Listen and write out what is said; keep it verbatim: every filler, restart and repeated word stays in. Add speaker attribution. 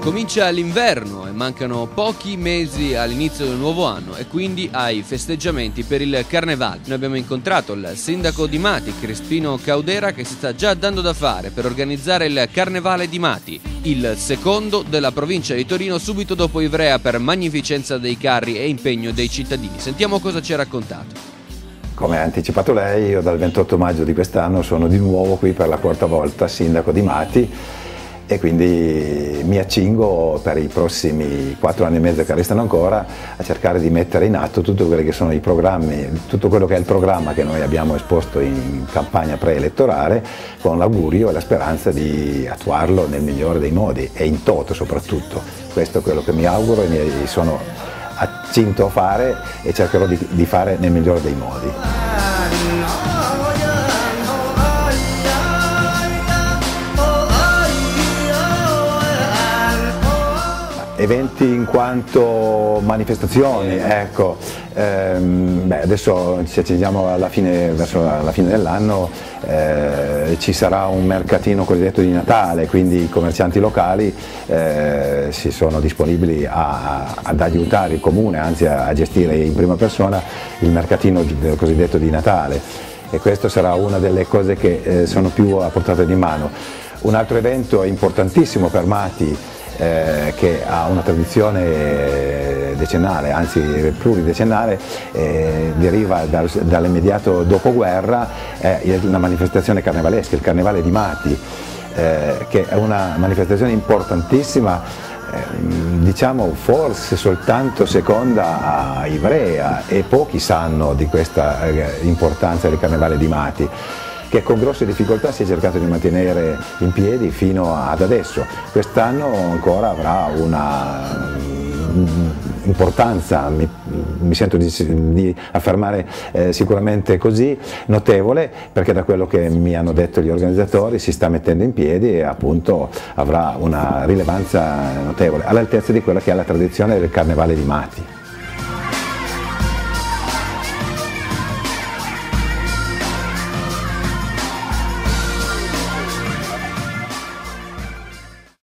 Speaker 1: Comincia l'inverno e mancano pochi mesi all'inizio del nuovo anno e quindi ai festeggiamenti per il Carnevale. Noi abbiamo incontrato il sindaco di Mati, Crispino Caudera, che si sta già dando da fare per organizzare il Carnevale di Mati, il secondo della provincia di Torino, subito dopo Ivrea, per magnificenza dei carri e impegno dei cittadini. Sentiamo cosa ci ha raccontato.
Speaker 2: Come ha anticipato lei, io dal ventotto maggio di quest'anno sono di nuovo qui per la quarta volta sindaco di Mati e quindi mi accingo per i prossimi quattro anni e mezzo che restano ancora a cercare di mettere in atto tutto quello che sono i programmi, tutto quello che è il programma che noi abbiamo esposto in campagna preelettorale, con l'augurio e la speranza di attuarlo nel migliore dei modi e in toto soprattutto. Questo è quello che mi auguro e mi sono accinto a fare e cercherò di, di fare nel migliore dei modi. Eventi in quanto manifestazioni, ecco, ehm, beh, adesso ci accingiamo alla fine, verso la fine dell'anno, eh, ci sarà un mercatino cosiddetto di Natale, quindi i commercianti locali eh, si sono disponibili a, ad aiutare il comune, anzi a, a gestire in prima persona il mercatino del cosiddetto di Natale, e questo sarà una delle cose che eh, sono più a portata di mano. Un altro evento importantissimo per Mati, Eh, che ha una tradizione decennale, anzi pluridecennale, eh, deriva dal, dall'immediato dopoguerra, è una manifestazione carnevalesca, il Carnevale di Mati, eh, che è una manifestazione importantissima, eh, diciamo forse soltanto seconda a Ivrea, e pochi sanno di questa eh, importanza del Carnevale di Mati, che con grosse difficoltà si è cercato di mantenere in piedi fino ad adesso. Quest'anno ancora avrà una importanza, mi, mi sento di, di affermare eh, sicuramente così, notevole, perché da quello che mi hanno detto gli organizzatori si sta mettendo in piedi e appunto avrà una rilevanza notevole, all'altezza di quella che è la tradizione del Carnevale di Mati.